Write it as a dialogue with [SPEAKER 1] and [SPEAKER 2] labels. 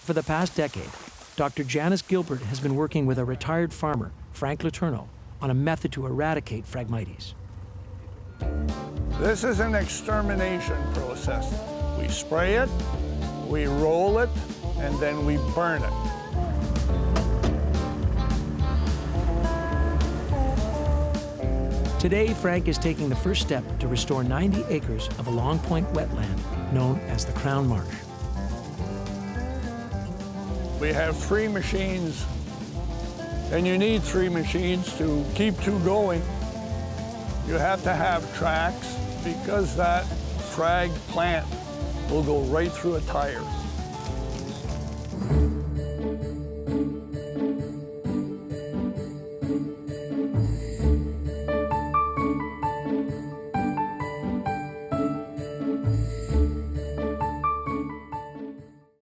[SPEAKER 1] For the past decade, Dr. Janice Gilbert has been working with a retired farmer, Frank Letourneau, on a method to eradicate Phragmites.
[SPEAKER 2] This is an extermination process. We spray it, we roll it, and then we burn it.
[SPEAKER 1] Today, Frank is taking the first step to restore 90 acres of a Long Point wetland known as the Crown Marsh.
[SPEAKER 2] We have 3 machines, and you need 3 machines to keep 2 going. You have to have tracks because that Phrag plant will go right through a tire.